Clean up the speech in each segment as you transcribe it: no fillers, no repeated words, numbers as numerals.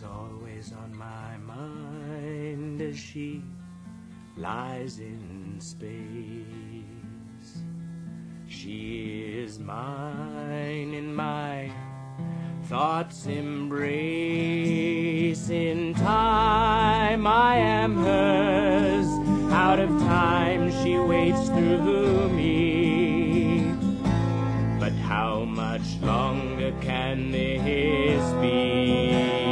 always on my mind as she lies in space. She is mine in my thoughts embrace. In time I am hers, out of time she waits through me. But how much longer can this be?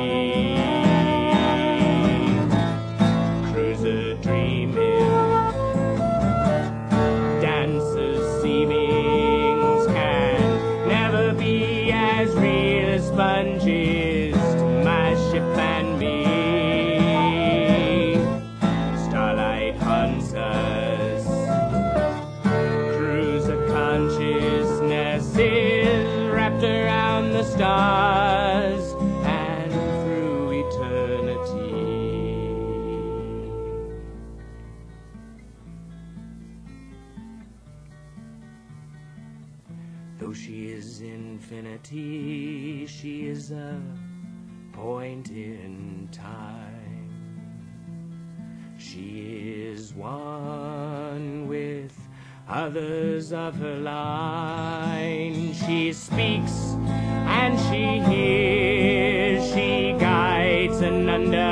Cruiser dreaming, dancers seemings can never be as real as sponges to my ship and me. Starlight hunts us, cruiser consciousness is wrapped around the stars and through eternity. Though she is infinity, she is a point in time. She is one with others of her line. She speaks and she hears, she guides and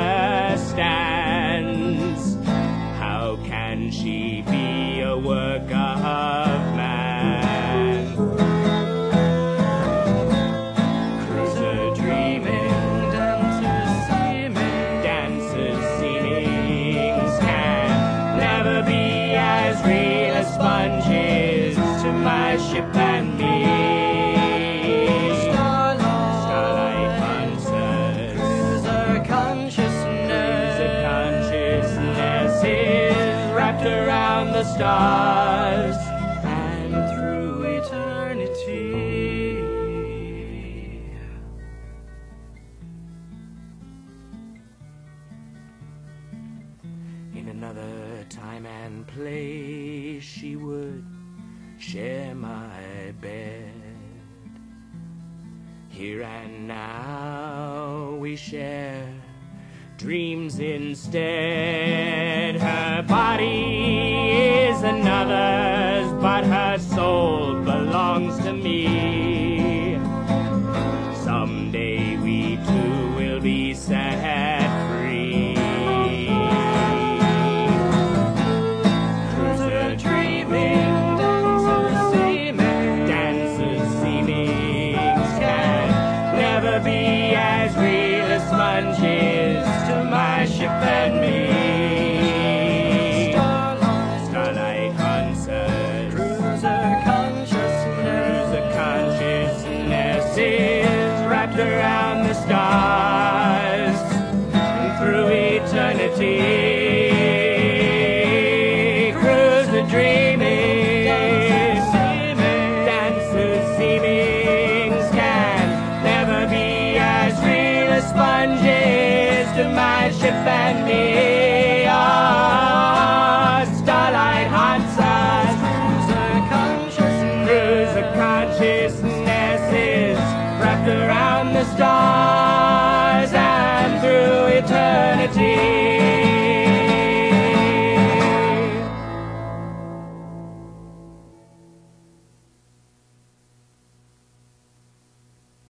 understands. How can she be a work of man? Cruiser dreaming, dancers seemings can never be as real as sponges to my ship and me. Starlight hunters, cruiser consciousness is wrapped around the stars and through eternity. In another time and place, she would share my bed. Here and now we share dreams instead. Her body is another